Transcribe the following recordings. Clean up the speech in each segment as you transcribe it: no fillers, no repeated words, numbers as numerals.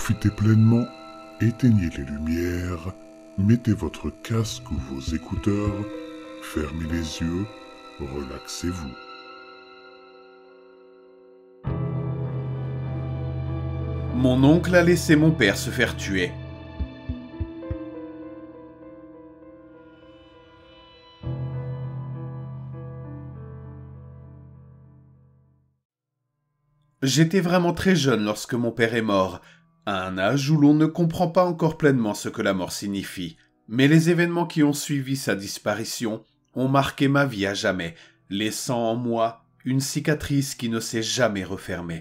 Profitez pleinement, éteignez les lumières, mettez votre casque ou vos écouteurs, fermez les yeux, relaxez-vous. Mon oncle a laissé mon père se faire tuer. J'étais vraiment très jeune lorsque mon père est mort, à un âge où l'on ne comprend pas encore pleinement ce que la mort signifie. Mais les événements qui ont suivi sa disparition ont marqué ma vie à jamais, laissant en moi une cicatrice qui ne s'est jamais refermée.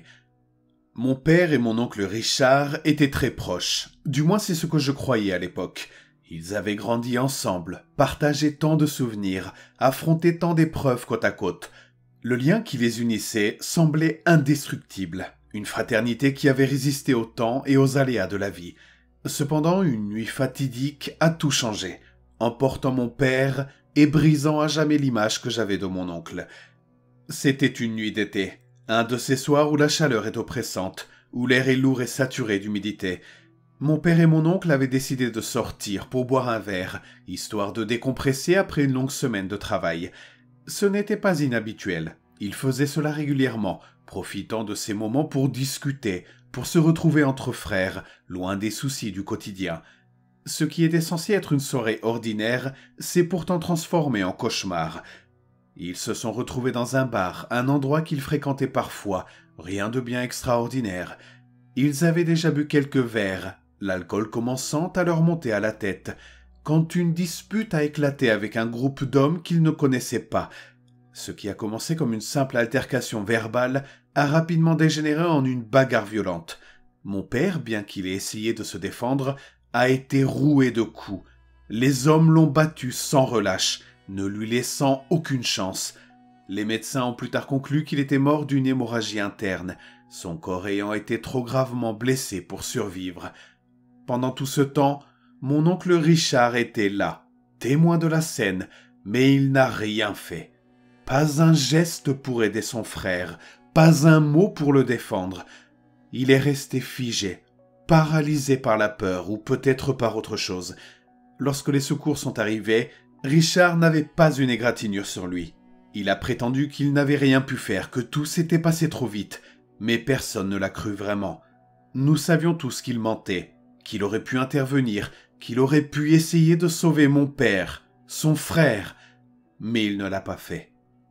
Mon père et mon oncle Richard étaient très proches, du moins c'est ce que je croyais à l'époque. Ils avaient grandi ensemble, partagé tant de souvenirs, affronté tant d'épreuves côte à côte. Le lien qui les unissait semblait indestructible, une fraternité qui avait résisté au temps et aux aléas de la vie. Cependant, une nuit fatidique a tout changé, emportant mon père et brisant à jamais l'image que j'avais de mon oncle. C'était une nuit d'été, un de ces soirs où la chaleur est oppressante, où l'air est lourd et saturé d'humidité. Mon père et mon oncle avaient décidé de sortir pour boire un verre, histoire de décompresser après une longue semaine de travail. Ce n'était pas inhabituel. Ils faisaient cela régulièrement, profitant de ces moments pour discuter, pour se retrouver entre frères, loin des soucis du quotidien. Ce qui était censé être une soirée ordinaire s'est pourtant transformé en cauchemar. Ils se sont retrouvés dans un bar, un endroit qu'ils fréquentaient parfois, rien de bien extraordinaire. Ils avaient déjà bu quelques verres, l'alcool commençant à leur monter à la tête, quand une dispute a éclaté avec un groupe d'hommes qu'ils ne connaissaient pas. Ce qui a commencé comme une simple altercation verbale a rapidement dégénéré en une bagarre violente. Mon père, bien qu'il ait essayé de se défendre, a été roué de coups. Les hommes l'ont battu sans relâche, ne lui laissant aucune chance. Les médecins ont plus tard conclu qu'il était mort d'une hémorragie interne, son corps ayant été trop gravement blessé pour survivre. Pendant tout ce temps, mon oncle Richard était là, témoin de la scène, mais il n'a rien fait. Pas un geste pour aider son frère, pas un mot pour le défendre. Il est resté figé, paralysé par la peur ou peut-être par autre chose. Lorsque les secours sont arrivés, Richard n'avait pas une égratignure sur lui. Il a prétendu qu'il n'avait rien pu faire, que tout s'était passé trop vite, mais personne ne l'a cru vraiment. Nous savions tous qu'il mentait, qu'il aurait pu intervenir, qu'il aurait pu essayer de sauver mon père, son frère, mais il ne l'a pas fait.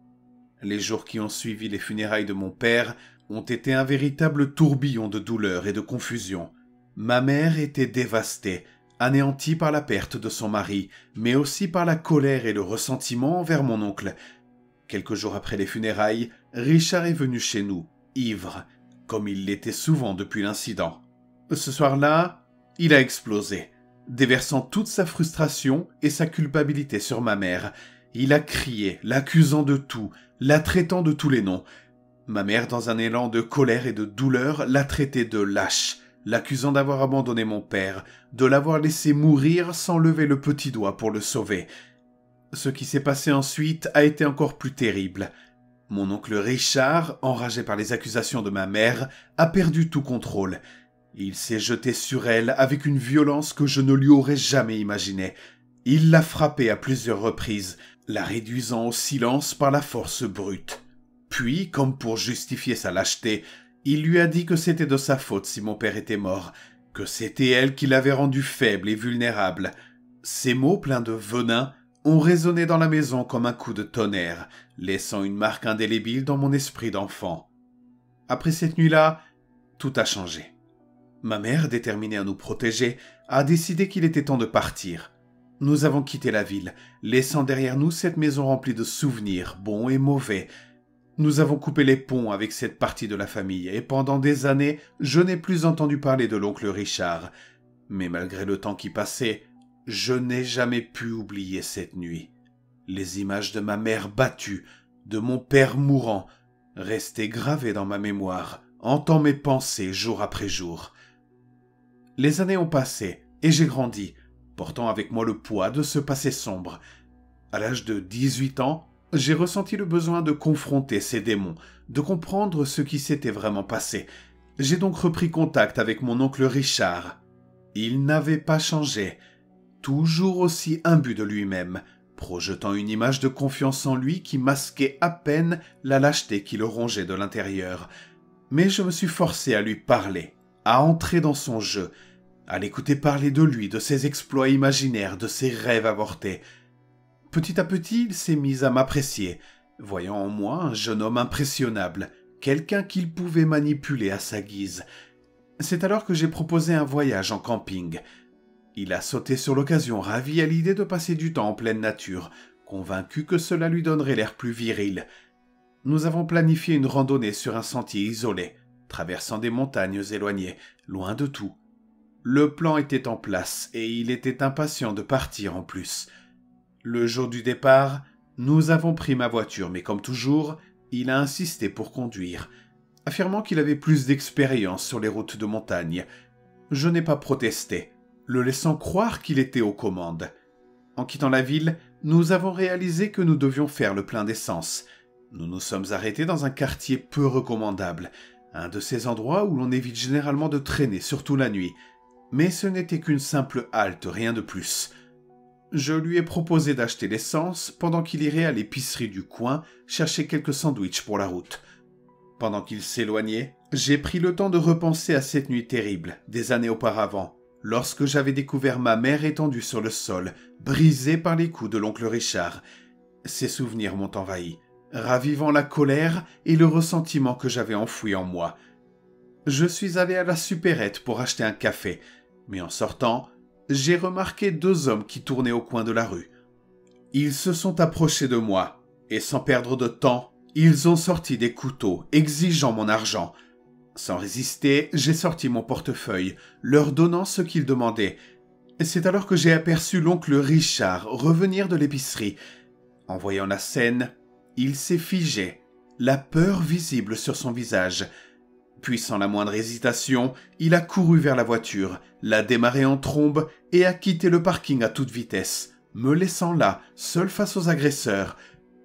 Les jours qui ont suivi les funérailles de mon père ont été un véritable tourbillon de douleur et de confusion. Ma mère était dévastée, anéantie par la perte de son mari, mais aussi par la colère et le ressentiment envers mon oncle. Quelques jours après les funérailles, Richard est venu chez nous, ivre, comme il l'était souvent depuis l'incident. Ce soir-là, il a explosé, déversant toute sa frustration et sa culpabilité sur ma mère. Il a crié, l'accusant de tout, la traitant de tous les noms. Ma mère, dans un élan de colère et de douleur, l'a traité de lâche, l'accusant d'avoir abandonné mon père, de l'avoir laissé mourir sans lever le petit doigt pour le sauver. Ce qui s'est passé ensuite a été encore plus terrible. Mon oncle Richard, enragé par les accusations de ma mère, a perdu tout contrôle. Il s'est jeté sur elle avec une violence que je ne lui aurais jamais imaginée. Il l'a frappée à plusieurs reprises, la réduisant au silence par la force brute. Puis, comme pour justifier sa lâcheté, il lui a dit que c'était de sa faute si mon père était mort, que c'était elle qui l'avait rendu faible et vulnérable. Ces mots pleins de venin ont résonné dans la maison comme un coup de tonnerre, laissant une marque indélébile dans mon esprit d'enfant. Après cette nuit-là, tout a changé. Ma mère, déterminée à nous protéger, a décidé qu'il était temps de partir. Nous avons quitté la ville, laissant derrière nous cette maison remplie de souvenirs, bons et mauvais. Nous avons coupé les ponts avec cette partie de la famille, et pendant des années, je n'ai plus entendu parler de l'oncle Richard. Mais malgré le temps qui passait, je n'ai jamais pu oublier cette nuit. Les images de ma mère battue, de mon père mourant, restaient gravées dans ma mémoire, hantant mes pensées jour après jour. Les années ont passé, et j'ai grandi, portant avec moi le poids de ce passé sombre. À l'âge de 18 ans, j'ai ressenti le besoin de confronter ces démons, de comprendre ce qui s'était vraiment passé. J'ai donc repris contact avec mon oncle Richard. Il n'avait pas changé, toujours aussi imbu de lui-même, projetant une image de confiance en lui qui masquait à peine la lâcheté qui le rongeait de l'intérieur. Mais je me suis forcé à lui parler, à entrer dans son jeu, à l'écouter parler de lui, de ses exploits imaginaires, de ses rêves avortés. Petit à petit, il s'est mis à m'apprécier, voyant en moi un jeune homme impressionnable, quelqu'un qu'il pouvait manipuler à sa guise. C'est alors que j'ai proposé un voyage en camping. Il a sauté sur l'occasion, ravi à l'idée de passer du temps en pleine nature, convaincu que cela lui donnerait l'air plus viril. Nous avons planifié une randonnée sur un sentier isolé, traversant des montagnes éloignées, loin de tout. Le plan était en place et il était impatient de partir en plus. Le jour du départ, nous avons pris ma voiture, mais comme toujours, il a insisté pour conduire, affirmant qu'il avait plus d'expérience sur les routes de montagne. Je n'ai pas protesté, le laissant croire qu'il était aux commandes. En quittant la ville, nous avons réalisé que nous devions faire le plein d'essence. Nous nous sommes arrêtés dans un quartier peu recommandable, un de ces endroits où l'on évite généralement de traîner, surtout la nuit. Mais ce n'était qu'une simple halte, rien de plus. Je lui ai proposé d'acheter l'essence pendant qu'il irait à l'épicerie du coin chercher quelques sandwichs pour la route. Pendant qu'il s'éloignait, j'ai pris le temps de repenser à cette nuit terrible, des années auparavant, lorsque j'avais découvert ma mère étendue sur le sol, brisée par les coups de l'oncle Richard. Ces souvenirs m'ont envahi, ravivant la colère et le ressentiment que j'avais enfoui en moi. Je suis allé à la supérette pour acheter un café, mais en sortant, j'ai remarqué 2 hommes qui tournaient au coin de la rue. Ils se sont approchés de moi, et sans perdre de temps, ils ont sorti des couteaux, exigeant mon argent. Sans résister, j'ai sorti mon portefeuille, leur donnant ce qu'ils demandaient. C'est alors que j'ai aperçu l'oncle Richard revenir de l'épicerie. En voyant la scène, il s'est figé, la peur visible sur son visage. Puis, sans la moindre hésitation, il a couru vers la voiture, l'a démarrée en trombe et a quitté le parking à toute vitesse, me laissant là, seul face aux agresseurs.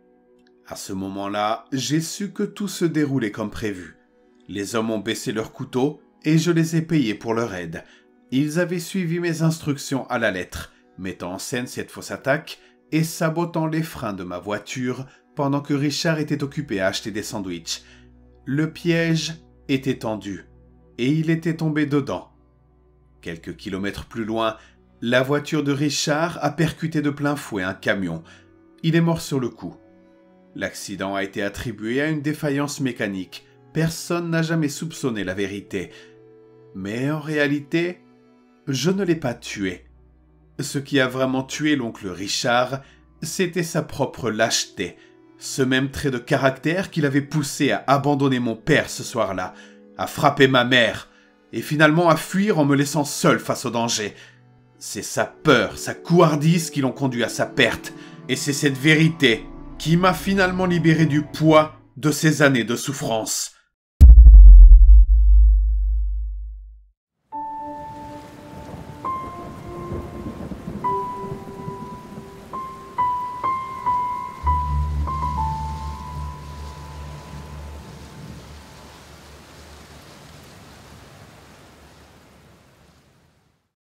À ce moment-là, j'ai su que tout se déroulait comme prévu. Les hommes ont baissé leurs couteaux et je les ai payés pour leur aide. Ils avaient suivi mes instructions à la lettre, mettant en scène cette fausse attaque et sabotant les freins de ma voiture pendant que Richard était occupé à acheter des sandwichs. Le piège était tendu et il était tombé dedans. Quelques kilomètres plus loin, la voiture de Richard a percuté de plein fouet un camion. Il est mort sur le coup. L'accident a été attribué à une défaillance mécanique. Personne n'a jamais soupçonné la vérité. Mais en réalité, je ne l'ai pas tué. Ce qui a vraiment tué l'oncle Richard, c'était sa propre lâcheté. Ce même trait de caractère qui l'avait poussé à abandonner mon père ce soir-là, à frapper ma mère, et finalement à fuir en me laissant seul face au danger. C'est sa peur, sa couardise qui l'ont conduit à sa perte, et c'est cette vérité qui m'a finalement libéré du poids de ces années de souffrance.